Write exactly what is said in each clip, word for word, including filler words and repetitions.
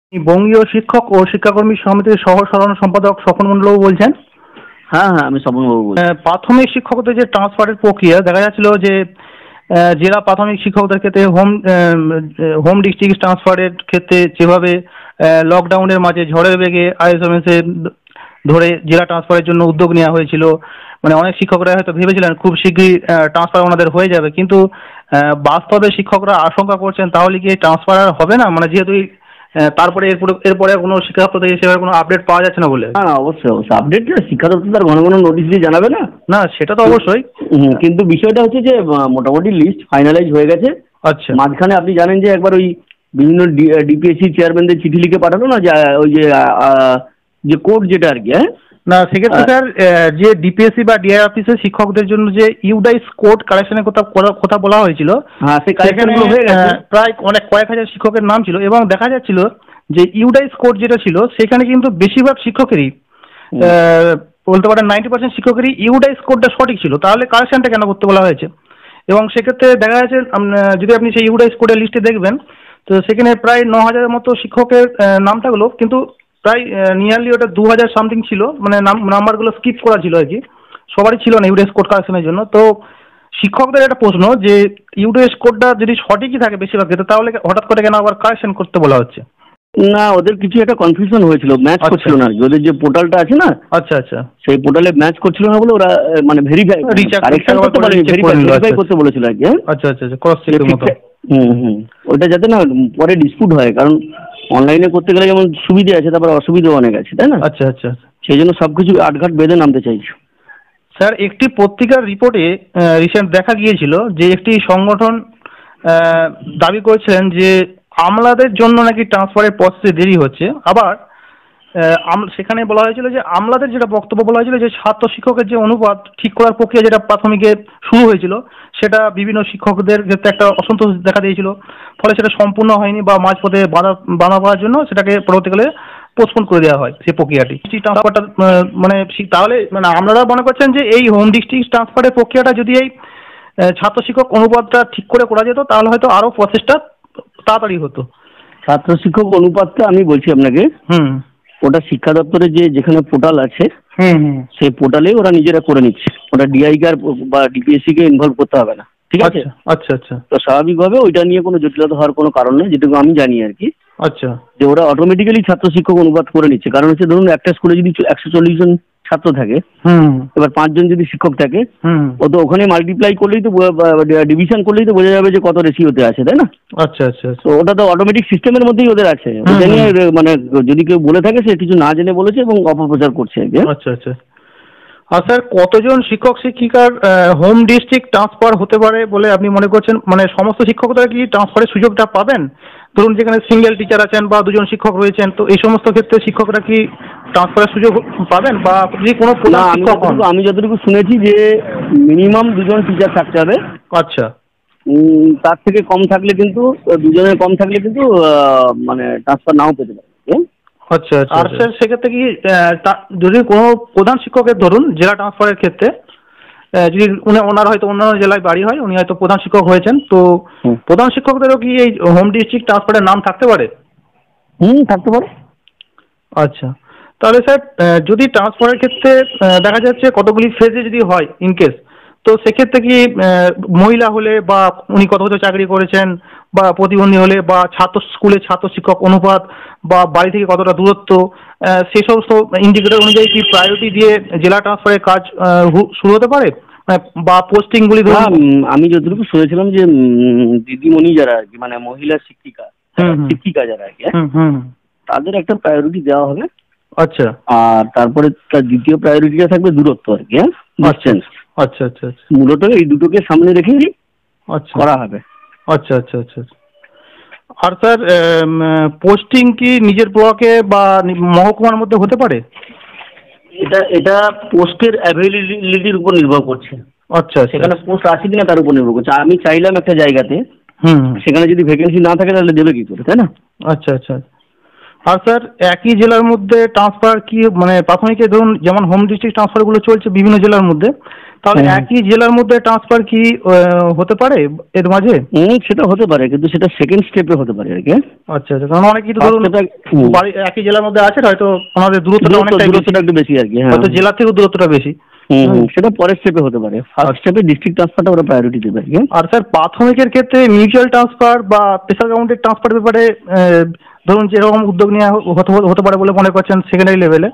বঙ্গীয় শিক্ষক ও শিক্ষাকর্মী সমিতির সহ সাধারণ সম্পাদক স্বপন মণ্ডলবাবু বলছেন। হ্যাঁ হ্যাঁ আমি স্বপনবাবু বলছি। প্রাথমিক শিক্ষকদের যে ট্রান্সফারের প্রক্রিয়া দেখা যাচ্ছিল যে জেলা প্রাথমিক শিক্ষকদের ক্ষেত্রে হোম হোম ডিস্ট্রিক্ট ট্রান্সফারের ক্ষেত্রে যেভাবে লকডাউনের মাঝে ঝড়ের বেগে আইএসএমএসে ধরে জেলা ট্রান্সফারের জন্য উদ্যোগ নেওয়া হয়েছিল, মানে অনেক শিক্ষকরা হয়তো ভেবেছিলেন খুব শীঘ্রই ট্রান্সফার ওনাদের হয়ে যাবে, কিন্তু বাস্তবে শিক্ষকরা আশঙ্কা করছেন তাহলে কি ট্রান্সফার আর হবে না, মানে যেহেতু তারপরে এরপরে এরপরে কোনো শিক্ষা দপ্তর থেকে সেভাবে কোনো আপডেট পাওয়া যাচ্ছে না বলে। হ্যাঁ অবশ্যই অবশ্যই আপডেট শিক্ষা দপ্তর তার ঘন ঘন নোটিশ দিয়ে জানাবে না। না সেটা তো অবশ্যই, কিন্তু বিষয়টা হচ্ছে যে মোটামুটি লিস্ট ফাইনালাইজ হয়ে গেছে। আচ্ছা, মাঝখানে আপনি জানেন যে একবার ওই বিভিন্ন ডিপিএসসি চেয়ারম্যানদের চিঠি লিখে পাঠালো না, যে ওই যে যে কোড যেটা আর কি। হ্যাঁ না সেক্ষেত্রে স্যার যে ডিপিএসসি বা ডিআই অফিসের শিক্ষকদের জন্য যে ইউডাইস কোড কালেকশনের কথা কথা বলা হয়েছিল, হ্যাঁ সেই কালেকশনগুলো হয়ে গেছে। প্রায় অনেক কয়েক হাজার শিক্ষকের নাম ছিল এবং দেখা যাচ্ছিল যে ইউডাইস কোড যেটা ছিল সেখানে কিন্তু বেশিরভাগ শিক্ষকেরই বলতে পারেন নাইনটি পার্সেন্ট শিক্ষকেরই ইউডাইস কোডটা সঠিক ছিল, তাহলে কালেকশনটা কেন করতে বলা হয়েছে? এবং সেক্ষেত্রে দেখা যাচ্ছে যদি আপনি সেই ইউডাইস কোডের লিস্টে দেখবেন তো সেখানে প্রায় ন হাজারের মতো শিক্ষকের নামটাগুলো কিন্তু প্রায় নিয়ারলি ওটা দু হাজার সামথিং ছিল, মানে নাম্বারগুলো স্কিপ করা ছিল আর কি, সবারই ছিল না ইউডাইস কোড কালেকশনের জন্য। তো শিক্ষকদের একটা প্রশ্ন যে ইউডাইস কোডটা যদি সঠিকই থাকে বেশিরভাগ ক্ষেত্রে তাহলে হঠাৎ করে কেন আবার কালেকশন করতে বলা হচ্ছে? না ওদের কিছু একটা কনফিউশন হয়েছিল, ম্যাচ করছিল না ওদের যে পোর্টালটা আছে না। আচ্ছা আচ্ছা, সেই পোর্টালে ম্যাচ করছিল না বলে ওরা মানে ভেরিফাই কারেকশন করতে পারেনি, ভেরিফাই করতে বলেছিল আর কি। আচ্ছা আচ্ছা আচ্ছা, ক্রস চেকের মতো। হুম হুম, ওটা যাতে না পরে ডিসপুট হয়, কারণ অনলাইনে করতে গেলে যেমন সুবিধা আছে তারপর অসুবিধাও অনেক আছে, তাই না? আচ্ছা আচ্ছা, সেই জন্য সবকিছু আটঘাট বেঁধে নামতে চাইছো। স্যার একটি পত্রিকার রিপোর্টে রিসেন্ট দেখা গিয়েছিল যে একটি সংগঠন দাবি করেছিলেন যে আমলাদের জন্য নাকি ট্রান্সফারের প্রসেসে দেরি হচ্ছে। আবার সেখানে বলা হয়েছিল যে আমলাদের যেটা বক্তব্য বলা হয়েছিল যে ছাত্র শিক্ষকের যে অনুপাত ঠিক করার প্রক্রিয়া যেটা প্রাথমিকে শুরু হয়েছিল সেটা বিভিন্ন শিক্ষকদের ক্ষেত্রে একটা অসন্তোষ দেখা দিয়েছিল, ফলে সেটা সম্পূর্ণ হয়নি বা মাঝপথে বাধা বাধা পাওয়ার জন্য সেটাকে পরবর্তীকালে পোস্টপোন করে দেওয়া হয় সেই প্রক্রিয়াটি ট্রান্সফারটা। মানে তাহলে মানে আপনারা মনে করছেন যে এই হোম ডিস্ট্রিক্ট ট্রান্সফারের প্রক্রিয়াটা যদি এই ছাত্র শিক্ষক অনুপাতটা ঠিক করে করা যেত তাহলে হয়তো আরও প্রসেসটা তাড়াতাড়ি হতো। ছাত্র শিক্ষক অনুপাতটা আমি বলছি আপনাকে, হুম ওটা শিক্ষা দপ্তরের যে যেখানে পোর্টাল আছে হুম সেই পোর্টালে ওরা নিজেরা করে নিচ্ছে, ওটা ডিআইকার বা ডিপিএসসি কে ইনভলভ করতে হবে না, ঠিক আছে? আচ্ছা আচ্ছা, তো স্বাভাবিকভাবে ওইটা নিয়ে কোনো জটিলতা হওয়ার কোনো কারণ নেই, যেটুকু আমি জানি আর কি। আচ্ছা, যে ওরা অটোমেটিক্যালি ছাত্র শিক্ষক অনুপাত করে নিচ্ছে, কারণ হচ্ছে ধরুন একটা স্কুলে যদি একশো চল্লিশ জন ছাত্র থাকে, এবার পাঁচজন যদি শিক্ষক থাকে ও তো ওখানে মাল্টিপ্লাই করলেই তো ডিভিশন করলেই তো বোঝা যাবে যে কত রেশিওতে আছে, তাই না? আচ্ছা আচ্ছা, তো ওটা তো অটোমেটিক সিস্টেমের মধ্যেই ওদের আছে, ওটা নিয়ে মানে যদি কেউ বলে থাকে সে কিছু না জেনে বলেছে এবং অপপ্রচার করছে। আচ্ছা আচ্ছা, আর স্যার কতজন শিক্ষক শিক্ষিকার হোম ডিস্ট্রিক্ট ট্রান্সফার হতে পারে বলে আপনি মনে করছেন? মানে সমস্ত শিক্ষকরা কি ট্রান্সফারের সুযোগটা পাবেন? ধরুন যেখানে সিঙ্গেল টিচার আছেন বা দুজন শিক্ষক রয়েছেন, তো এই সমস্ত ক্ষেত্রে শিক্ষকরা কি ট্রান্সফারের সুযোগ পাবেন বা যে কোনো শিক্ষক? আমি যতটুকু শুনেছি যে মিনিমাম দুজন টিচার থাকতে হবে। আচ্ছা, তার থেকে কম থাকলে কিন্তু দুজনের কম থাকলে কিন্তু মানে ট্রান্সফার নাও পেতে পারে। আচ্ছা আচ্ছা, আর স্যার সেক্ষেত্রে কি যদি কোনো প্রধান শিক্ষকের ধরুন জেলা ট্রান্সফারের ক্ষেত্রে যদি উনি ওনার হয়তো অন্যান্য জেলায় বাড়ি হয়, উনি হয়তো প্রধান শিক্ষক হয়েছেন, তো প্রধান শিক্ষকদেরও কি এই হোম ডিস্ট্রিক্ট ট্রান্সফারের নাম থাকতে পারে? হুম থাকতে পারে। আচ্ছা, তাহলে স্যার যদি ট্রান্সফারের ক্ষেত্রে দেখা যাচ্ছে কতগুলি ফেজে যদি হয় ইনকেস, তো সেক্ষেত্রে কি মহিলা হলে বা উনি কত বছর চাকরি করেছেন বা প্রতিবন্ধী হলে বা ছাত্র স্কুলে ছাত্র শিক্ষক অনুপাত বা বাড়ি থেকে কতটা দূরত্ব, সেই সমস্ত ইন্ডিকেটর অনুযায়ী কি প্রায়োরিটি দিয়ে জেলা ট্রান্সফারের কাজ শুরু হতে পারে বা পোস্টিংগুলি? আমি যতটুকু শুনেছিলাম যে দিদিমণি যারা আর কি মানে মহিলা শিক্ষিকা শিক্ষিকা যারা আর কি তাদের একটা প্রায়োরিটি দেওয়া হবে। আচ্ছা, আর তারপরে তার দ্বিতীয় প্রায়োরিটিটা থাকবে দূরত্ব আর কি। হ্যাঁ ডিসটেন্স। আচ্ছা আচ্ছা, মূলত এই দুটোকে সামনে রেখেই আচ্ছা করা হবে। আচ্ছা আচ্ছা আচ্ছা, আর স্যার পোস্টিং কি নিজের ব্লকে বা মহকুমার মধ্যে হতে পারে? এটা এটা পোস্টের অ্যাভেলেবিলিটির উপর নির্ভর করছে। আচ্ছা, সেখানে পোস্ট আছে কিনা তার উপর নির্ভর করছে। আমি চাইলাম একটা জায়গাতে, হুম সেখানে যদি ভ্যাকেন্সি না থাকে তাহলে দেবে কি করে, তাই না? আচ্ছা আচ্ছা, আর স্যার একই জেলার মধ্যে ট্রান্সফার কি মানে প্রাথমিকে ধরুন যেমন হোম ডিস্ট্রিক্ট ট্রান্সফারগুলো চলছে বিভিন্ন জেলার মধ্যে, তাহলে একই জেলার মধ্যে ট্রান্সফার কি হতে পারে এর মাঝে? সেটা হতে পারে, কিন্তু সেটা সেকেন্ড স্টেপে হতে পারে আর কি। আচ্ছা আচ্ছা, কারণ অনেক কিছু ধরুন বাড়ি একই জেলার মধ্যে আছে, হয়তো ওনাদের দূরত্বটা অনেকটাই দূরত্বটা একটু বেশি আর কি, হয়তো জেলা থেকে দূরত্বটা বেশি। হুম, সেটা পরের স্টেপে হতে পারে। ফার্স্ট স্টেপে ডিস্ট্রিক্ট ট্রান্সফারটা ওরা প্রায়োরিটি দেবে। আর স্যার প্রাথমিকের ক্ষেত্রে মিউচুয়াল ট্রান্সফার বা স্পেশাল গ্রাউন্ডের ট্রান্সফার ব্যাপারে ধরুন যেরকম উদ্যোগ নেওয়া হতে পারে বলে মনে করছেন সেকেন্ডারি লেভেলে?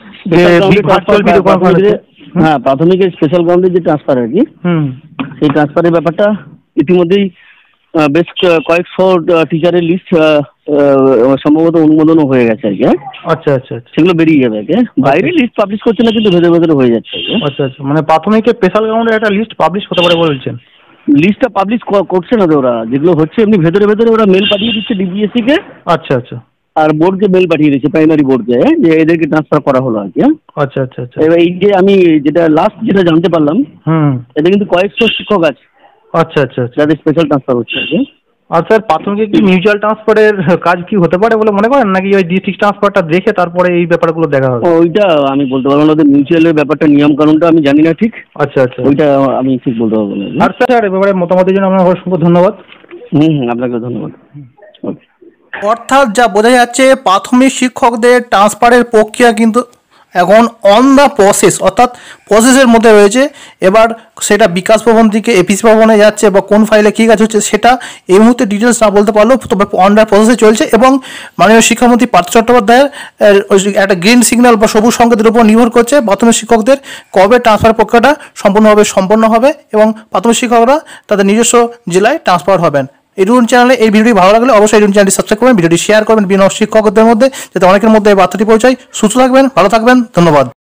হ্যাঁ, প্রাথমিকের স্পেশাল গ্রাউন্ডের যে ট্রান্সফার আর কি, সেই ট্রান্সফারের ব্যাপারটা ইতিমধ্যেই বেশ কয়েকশো টিচারের লিস্ট সম্ভবত অনুমোদনও হয়ে গেছে আর কি। আচ্ছা আচ্ছা, সেগুলো বেরিয়ে যাবে আর কি। বাইরে লিস্ট পাবলিশ করছে না, কিন্তু ভেতরে ভেতরে হয়ে যাচ্ছে। আচ্ছা আচ্ছা, মানে প্রাথমিকের স্পেশাল গ্রাউন্ডে একটা লিস্ট পাবলিশ হতে পারে বলছেন? লিস্টটা পাবলিশ করছে না তো ওরা, যেগুলো হচ্ছে এমনি ভেতরে ভেতরে ওরা মেল পাঠিয়ে দিচ্ছে ডিপিএসসি কে। আচ্ছা আচ্ছা, আর বোর্ডকে মেল পাঠিয়ে দিচ্ছে, প্রাইমারি বোর্ডকে, যে এদেরকে ট্রান্সফার করা হলো আর কি। আচ্ছা আচ্ছা আচ্ছা, এবার এই যে আমি যেটা লাস্ট যেটা জানতে পারলাম, হুম, এটা কিন্তু কয়েকশো শিক্ষক আছে। আচ্ছা আচ্ছা, যাদের স্পেশাল ট্রান্সফার হচ্ছে আর কি। আর স্যার প্রাথমিকে কি মিউচুয়াল ট্রান্সফারের কাজ কি হতে পারে বলে মনে করেন, নাকি ওই ডিস্ট্রিক্ট ট্রান্সফারটা দেখে তারপরে এই ব্যাপারগুলো দেখা হবে? ওইটা আমি বলতে পারবো না, ওদের মিউচুয়ালের ব্যাপারটা নিয়ম কানুনটা আমি জানি না ঠিক। আচ্ছা আচ্ছা, ওইটা আমি ঠিক বলতে পারবো না। আর স্যার এ ব্যাপারে মতামতের জন্য আপনাকে অসংখ্য ধন্যবাদ। হুম হুম, আপনাকে ধন্যবাদ। অর্থাৎ যা বোঝা যাচ্ছে, প্রাথমিক শিক্ষকদের ট্রান্সফারের প্রক্রিয়া কিন্তু এখন অন দ্য প্রসেস, অর্থাৎ প্রসেসের মধ্যে রয়েছে। এবার সেটা বিকাশ ভবন থেকে এপিসি ভবনে যাচ্ছে বা কোন ফাইলে কী কাজ হচ্ছে সেটা এই মুহূর্তে ডিটেলস না বলতে পারলেও, তবে অন দ্য প্রসেসে চলছে। এবং মাননীয় শিক্ষামন্ত্রী পার্থ চট্টোপাধ্যায়ের একটা গ্রিন সিগন্যাল বা সবুজ সংকেতের উপর নির্ভর করছে প্রাথমিক শিক্ষকদের কবে ট্রান্সফার প্রক্রিয়াটা সম্পূর্ণভাবে সম্পন্ন হবে এবং প্রাথমিক শিক্ষকরা তাদের নিজস্ব জেলায় ট্রান্সফার হবেন। এডুন চ্যানেলে এই ভিডিওটি ভালো লাগলে অবশ্যই এডুন চ্যানেলটি সাবস্ক্রাইব করবেন, ভিডিওটি শেয়ার করবেন বিভিন্ন শিক্ষকদের মধ্যে, যাতে অনেকের মধ্যে এই বার্তাটি পৌঁছায়। সুস্থ থাকবেন, ভালো থাকবেন, ধন্যবাদ।